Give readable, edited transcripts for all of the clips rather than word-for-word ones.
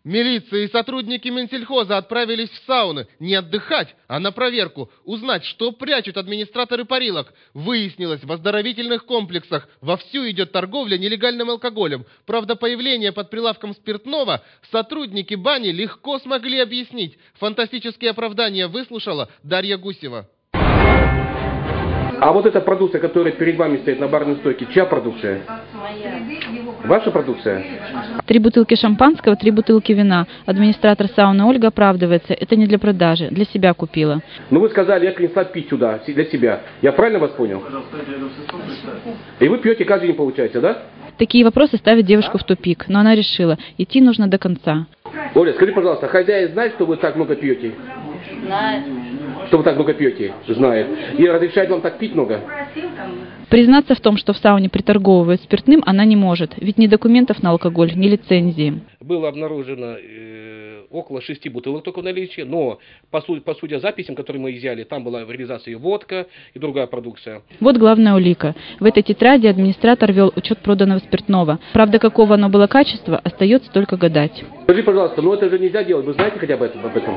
Милиция и сотрудники Минсельхоза отправились в сауны не отдыхать, а на проверку, узнать, что прячут администраторы парилок. Выяснилось, в оздоровительных комплексах вовсю идет торговля нелегальным алкоголем. Правда, появление под прилавком спиртного сотрудники бани легко смогли объяснить. Фантастические оправдания выслушала Дарья Гусева. А вот эта продукция, которая перед вами стоит на барной стойке, чья продукция? Моя. Ваша продукция? 3 бутылки шампанского, 3 бутылки вина. Администратор сауны Ольга оправдывается. Это не для продажи, для себя купила. Ну вы сказали, я принесла пить сюда, для себя. Я правильно вас понял? И вы пьете каждый день, получается, да? Такие вопросы ставят девушку в тупик, но она решила, идти нужно до конца. Оля, скажи, пожалуйста, хозяин знает, что вы так много пьете? Знает. Что вы так много пьете? Знает. И разрешает вам так пить много? Признаться в том, что в сауне приторговывают спиртным, она не может, ведь ни документов на алкоголь, ни лицензии. Было обнаружено около 6 бутылок только в наличии, но по записям, которые мы изъяли, там была в реализации водка и другая продукция. Вот главная улика. В этой тетради администратор вел учет проданного спиртного. Правда, какого оно было качества, остается только гадать. Скажи, пожалуйста, ну это же нельзя делать, вы знаете хотя бы об этом?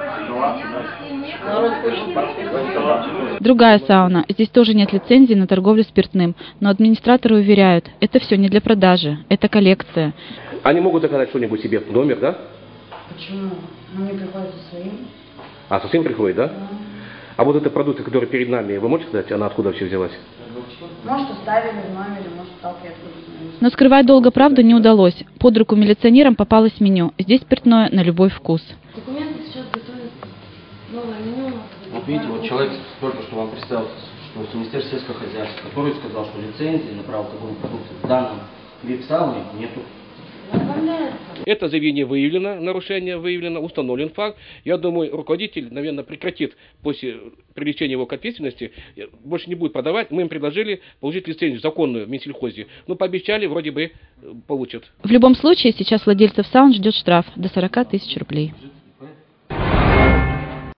Другая сауна. Здесь тоже нет лицензии на торговлю спиртным, но администраторы уверяют, это все не для продажи, это коллекция. Они могут заказать что-нибудь себе в номер, да? Почему? Мне приходится своим. А, совсем приходит, да? А вот эта продукция, которая перед нами, вы можете сказать, она откуда вообще взялась? Может, оставили в номере, может, так я откуда знаю. Но скрывать долго правду не удалось. Под руку милиционерам попалось меню. Здесь спиртное на любой вкус. Документы сейчас готовят. Новое меню. Вот видите, вот человек только что вам представился, что с Министерства сельского хозяйства, который сказал, что лицензии на право торговой продукции в данном вип-сауне нету. Это заявление выявлено, нарушение выявлено, установлен факт. Я думаю, руководитель, наверное, прекратит после привлечения его к ответственности, больше не будет продавать. Мы им предложили получить лицензию законную в Минсельхозе. Но пообещали, вроде бы получат. В любом случае, сейчас владельцев саун ждет штраф до 40 000 рублей.